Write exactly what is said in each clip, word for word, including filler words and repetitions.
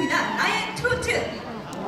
시작합니다. 나의 트로트.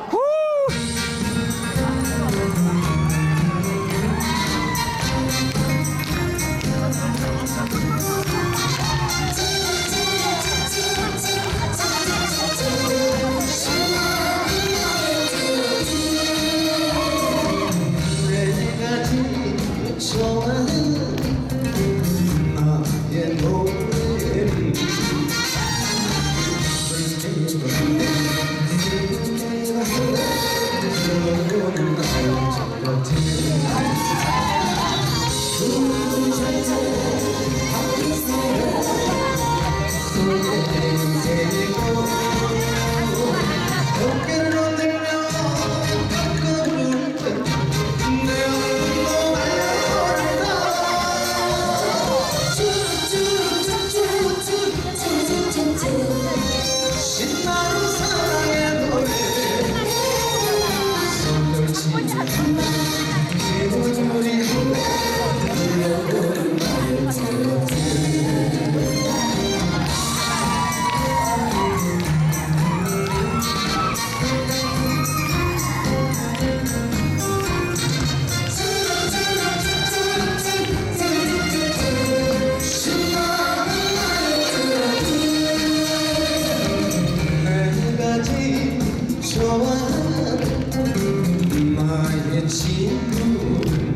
나의 친구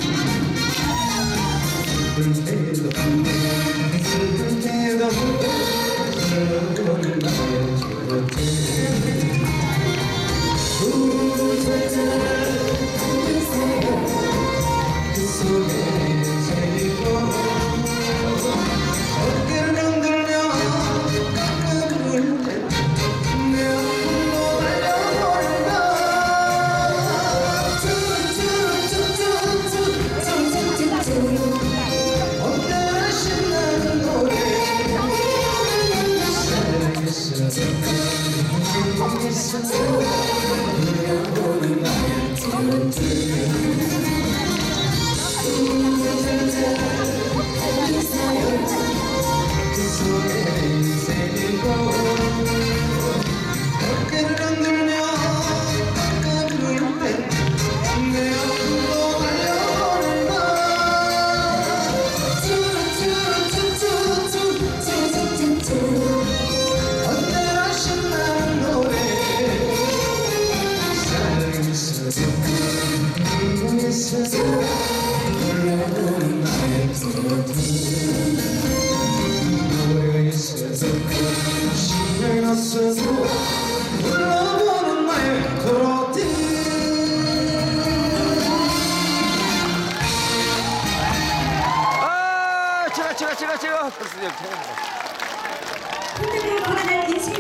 슬플 때도 슬플 때도 그런 나의 곁에 그 속에 새기고 어깨를 흔들며 가끔 울 때 내 얼굴로 달려버린다. 언제나 신나는 노래 사랑했어 사랑했어 노래보는 나의 트로트 그 속에 새기고 어깨를 흔들며 가끔 울 때 내 얼굴로 달려오는다. 언제나 신나는 노래 사랑했어 사랑했어 불러보는 나의 트로트 노래가 있어서 신경이 났어서 불러보는 나의 트로트. 아, 제가 제가 제가 제가 흔들리고 불안한 인생